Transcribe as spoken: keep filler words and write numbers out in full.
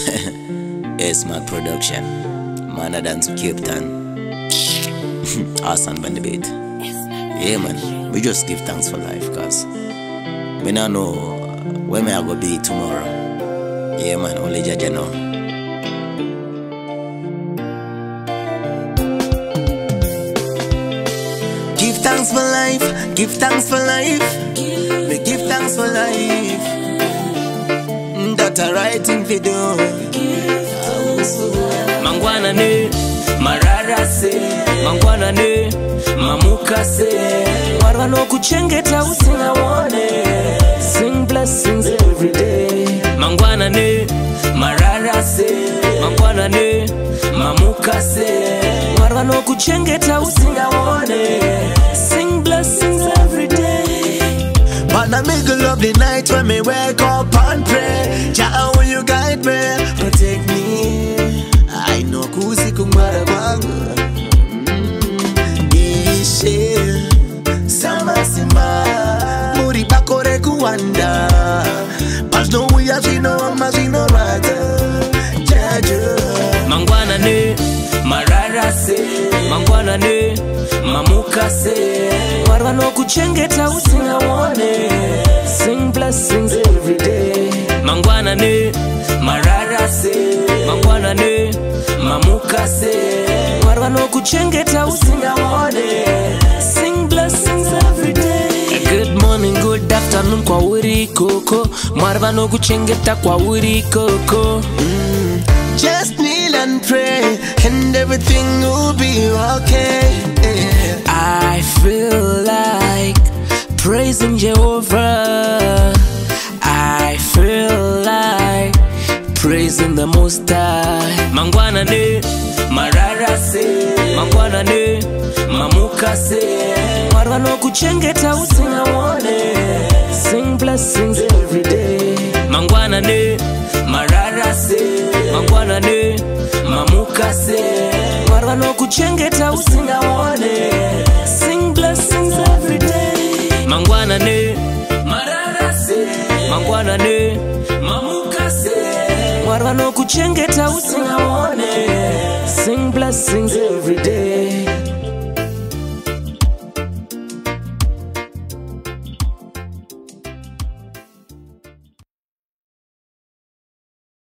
ESMAQ production. Man, I dance to Cape Town. Awesome on the beat. Yeah, man. We just give thanks for life, cause we don't know where me I go be tomorrow. Yeah, man. Only Jaja know. Give thanks for life. Give thanks for life. We give thanks for life. That a right thing to do. Mangwana ne, Marara se, Mangwana ne, Mamuka se. Marano kuchengeta usina wane. Sing blessings every day. Mangwana ne, Marara se, Mangwana ne, Mamuka se. Marano kuchengeta usina wane. Sing blessings every day. But I make a lovely night when me wake up and pray. Jah, will you guide me, protect me. I know kusi kumara wangu. Ishe sama sima muri bakore kuanda. But no we have seen no ama seen no rata. Jaja. Mangwana ne, Marara se, Mangwana ne, Mamuka se. Marano kuchengeta usina wane. Sing blessings every day. Mangwana ne, Marara se, Mangwana ne, Mamuka se. Marano kuchengeta usina wane. Sing blessings every day. Good morning, good afternoon kwa uri koko. Marano kuchengeta kwa uri koko. Mm. Just kneel and pray, and everything will be okay. Yeah. I feel like praising Jehovah. I feel like praising the Most High. Mangwana ne, Marara se, Mangwana ne, Mamuka se. Marano kuchengeta usina wane. Sing blessings every day. Mangwana ne, Marara se, Mangwana ne, Mamuka se. Marano kuchengeta usina wane. Sing blessings every day. Mangwana ne, Marara se, Mangwana ne, Mamuka se. Marano kuchengeta usina wane. Sing blessings every day.